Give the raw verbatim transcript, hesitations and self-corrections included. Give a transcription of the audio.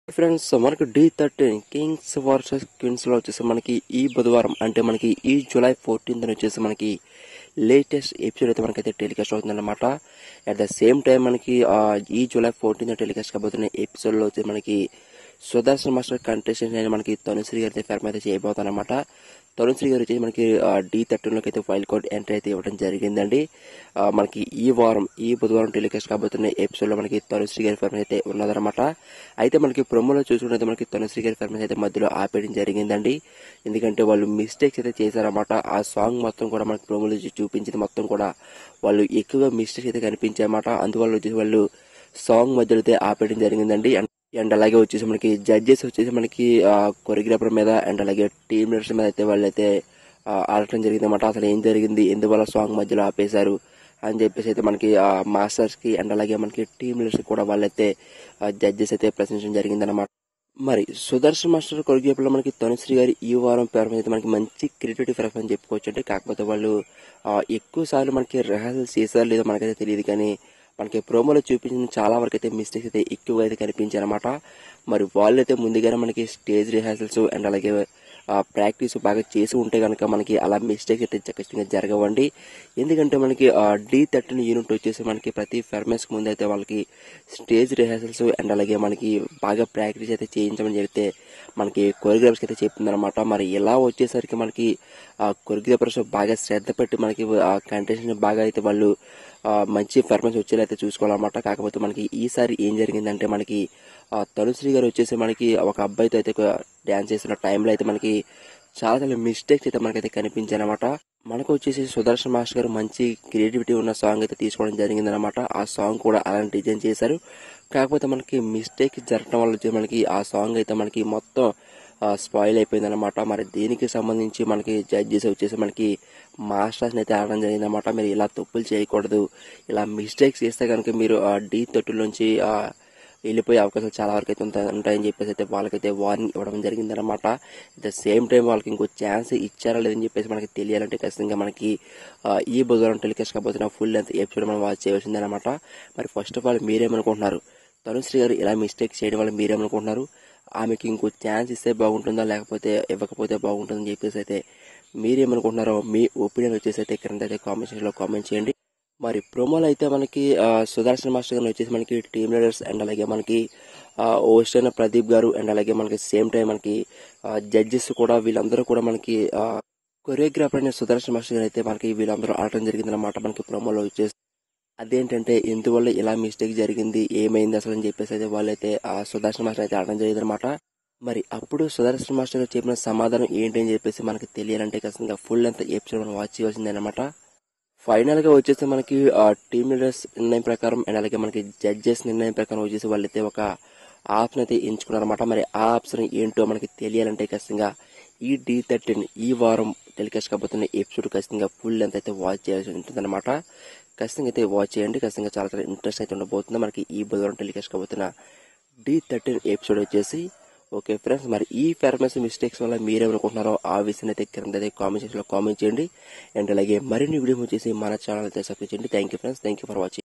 Friends మనకి the thirteen kings versus queens లో వచ్చేసి మనకి ఈ బుధవారం అంటే మనకి ఈ జూలై ఫోర్టీన్త్ వచ్చేసి మనకి లేటెస్ట్ ఎపిసోడ్ అయితే మనకైతే టెలికాస్ట్ అవుతుందన్నమాట. అట్ ద సేమ్ టైం మనకి ఈ జూలై ఫోర్టీన్త్ టెలికాస్ట్ కాబోతున్న ఎపిసోడ్ లో వచ్చి మనకి సుదర్శన్ మాస్టర్ కంటెస్టెంట్ అనేది మనకి తను శ్రీ గారి ఫెర్మ్ అయితే చేయబోతానమాట. తను శ్రీ గారు వచ్చేసి మనకి డి థర్టీన్ లోకి అయితే ఫైల్ కోడ్ ఎంట్రీ అయితే ఇవ్వడం జరిగిందండి. మనకి ఈ వారం ఈ బుధవారం టెలికాస్ట్ కాబోతున్న ఎపిసోడ్ లో మనకి తను శ్రీ గారి ఫెర్మ్ అయితే ఉన్నదన్నమాట. అయితే మనకి ప్రొమోలో చూసుకుంటే మనకి తను శ్రీ గారి ఫెర్మ్ అయితే మధ్యలో ఆపేయడం జరిగిందండి. ఎందుకంటే వాళ్ళు మిస్టేక్స్ అయితే చేశారన్నమాట. ఆ సాంగ్ మొత్తం కూడా మనకి ప్రొమోలో చూపించింది మొత్తం కూడా వాళ్ళు ఎక్కువగా మిస్టేక్స్ అయితే కనిపించాయన్నమాట. అందువల్ల వచ్చేసి వాళ్ళు సాంగ్ మధ్యలో అయితే ఆపేయడం జరిగిందండి. అండ్ అలాగే వచ్చేసి మనకి జడ్జెస్ వచ్చేసి మనకి కొరియోగ్రాఫర్ మీద అండ్ అలాగే టీమ్ లీడర్స్ మీద అయితే వాళ్ళైతే ఆడటం జరిగింది అనమాట. అసలు ఏం జరిగింది, ఎందువల్ల సాంగ్ మధ్యలో ఆపేశారు అని చెప్పేసి అయితే మనకి మాస్టర్స్ కి అండ్ అలాగే మనకి టీమ్ లీడర్స్ కూడా వాళ్ళైతే జడ్జెస్ అయితే ప్రశ్నించడం జరిగింది అనమాట. మరి సుదర్శన్ మాస్టర్ కొరియోగ్రాఫర్ లో మనకి తనుశ్రీ గారి ఈ వారం పెర్ఫార్మెన్స్ అయితే మనకి మంచి క్రియేటివిటీ పెర్ఫార్మెన్స్ అని చెప్పుకోవచ్చు. అంటే కాకపోతే వాళ్ళు ఎక్కువ సార్లు మనకి రిహార్సల్ చేశారు లేదో మనకైతే తెలియదు, కానీ మనకి ప్రోమోలో చూపించిన చాలా వరకు అయితే మిస్టేక్స్ అయితే ఎక్కువగా అయితే కనిపించాయి అనమాట. మరి వాళ్ళు అయితే ముందుగానే మనకి స్టేజ్ రిహార్సల్స్ అండ్ అలాగే ప్రాక్టీస్ బాగా చేసి ఉంటే కనుక మనకి అలా మిస్టేక్స్ అయితే ఖచ్చితంగా జరగవండి. ఎందుకంటే మనకి డి థర్టీన్ యూనిట్ వచ్చేసి మనకి ప్రతి పెర్ఫార్మెన్స్ ముందు అయితే వాళ్ళకి స్టేజ్ రిహార్సల్స్ అండ్ అలాగే మనకి బాగా ప్రాక్టీస్ అయితే చేయించమని చెప్తే మనకి కొరియోగ్రాఫర్స్ అయితే చెప్తుంది అనమాట. మరి ఇలా వచ్చేసరికి మనకి కొరియోగ్రాఫర్స్ బాగా శ్రద్ధ పెట్టి మనకి కంటెస్టెంట్ బాగా అయితే వాళ్ళు మంచి పెర్ఫార్మెన్స్ వచ్చేలా అయితే చూసుకోవాలన్నమాట. కాకపోతే మనకి ఈసారి ఏం జరిగిందంటే మనకి తనుశ్రీ గారు వచ్చేసి మనకి ఒక అబ్బాయితో అయితే డాన్స్ చేస్తున్న టైంలో అయితే మనకి చాలా చాలా మిస్టేక్స్ అయితే మనకైతే కనిపించాయన్నమాట. మనకు వచ్చేసి సుదర్శన్ మాస్టర్ గారు మంచి క్రియేటివిటీ ఉన్న సాంగ్ అయితే తీసుకోవడం జరిగిందనమాట. ఆ సాంగ్ కూడా అలాంటి డిజైన్ చేశారు. కాకపోతే మనకి మిస్టేక్ జరగడం వల్ల వచ్చి మనకి ఆ సాంగ్ అయితే మనకి మొత్తం స్పాయిల్ అయిపోయింది అనమాట. మరి దీనికి సంబంధించి మనకి జడ్జెస్ వచ్చేసి మనకి మాస్టర్స్ అయితే ఆడడం జరిగింది అనమాట. మీరు ఇలా తప్పులు చేయకూడదు, ఇలా మిస్టేక్స్ చేస్తే కనుక మీరు డి థర్టీలోంచి వెళ్ళిపోయే అవకాశాలు చాలా వరకు అయితే ఉంటాయని చెప్పేసి అయితే వాళ్ళకైతే వార్నింగ్ ఇవ్వడం జరిగింది అనమాట. అట్ ద సేమ్ టైం వాళ్ళకి ఇంకో ఛాన్స్ ఇచ్చారా లేదని చెప్పేసి మనకి తెలియాలంటే ఖచ్చితంగా మనకి ఈ బుధవారం టెలికాస్ట్ కాబోతున్న ఫుల్ లెంత్ ఎపిసోడ్ మనం వాచ్ చేయవలసింది అనమాట. మరి ఫస్ట్ ఆఫ్ ఆల్ మీరేమనుకుంటున్నారు, తనుశ్రీ గారు ఇలా మిస్టేక్ చేయడం వల్ల మీరేమనుకుంటున్నారు? ఆమెకి ఇంకో ఛాన్స్ ఇస్తే బాగుంటుందా లేకపోతే ఇవ్వకపోతే బాగుంటుందని చెప్పేసి అయితే మీరేమనుకుంటున్నారో మీ ఒపీనియన్ వచ్చేసి అయితే క్రింద అయితే కామెంట్ సెక్షన్ లో కామెంట్ చేయండి. మరి ప్రోమోలో అయితే మనకి సుదర్శన్ మాస్టర్ గారు వచ్చేసి మనకి టీమ్ లీడర్స్ అండ్ అలాగే మనకి హోస్ట్ అయిన ప్రదీప్ గారు అండ్ అలాగే మనకి సేమ్ టైం మనకి జడ్జెస్ కూడా వీళ్ళందరూ కూడా మనకి కొరియోగ్రాఫర్ అయిన సుదర్శన్ మాస్టర్ గారు అయితే మనకి వీళ్ళందరూ ఆడటం జరిగింది అనమాట. మనకి ప్రోమోలో వచ్చేసి అదేంటంటే ఎందువల్ల ఇలా మిస్టేక్ జరిగింది, ఏమైంది అసలు అని చెప్పేసి అయితే వాళ్ళైతే ఆ సుదర్శన్ మాస్టర్ అయితే ఆడడం జరిగింది అనమాట. మరి అప్పుడు సుదర్శన్ మాస్టర్ గారు చెప్పిన సమాధానం ఏంటి అని చెప్పేసి మనకి తెలియాలంటే ఖచ్చితంగా ఫుల్ అంత ఎపిసోడ్ మనం వాచ్ చేయాల్సిందే అనమాట. ఫైనల్ గా వచ్చేసి మనకి టీమ్ లీడర్స్ నిర్ణయం ప్రకారం అండ్ అలాగే మనకి జడ్జెస్ నిర్ణయం ప్రకారం వచ్చేసి వాళ్ళైతే ఒక ఆప్షన్ అయితే ఎంచుకున్నారన్నమాట. మరి ఆ ఆప్షన్ ఏంటో మనకి తెలియాలంటే ఖచ్చితంగా ఈ డి థర్టీన్ ఈ వారం టెలికాస్ట్ కాబోతున్న ఎపిసోడ్ ఖచ్చితంగా ఫుల్ లెంత్ అయితే వాచ్ చేయాల్సి ఉంటుంది అనమాట. ఖచ్చితంగా అయితే వాచ్ చేయండి. ఖచ్చితంగా చాలా చాలా ఇంట్రెస్ట్ అయితే ఉండబోతుంది మనకి ఈ బుధవారం టెలికాస్ట్ కాబోతున్న డి థర్టీన్ ఎపిసోడ్ వచ్చేసి. ఓకే ఫ్రెండ్స్, మరి ఈ పెర్ఫార్మెన్స్ మిస్టేక్స్ వల్ల మీరేమనుకుంటున్నారో ఆ విషయాన్ని అయితే కింద అయితే కామెంట్ సెక్షన్ లో కామెంట్ చేయండి. అండ్ అలాగే మరిన్ని వీడియో వచ్చేసి మన ఛానల్ అయితే సబ్స్క్రైబ్ చేయండి. Thank you friends, thank you for watching.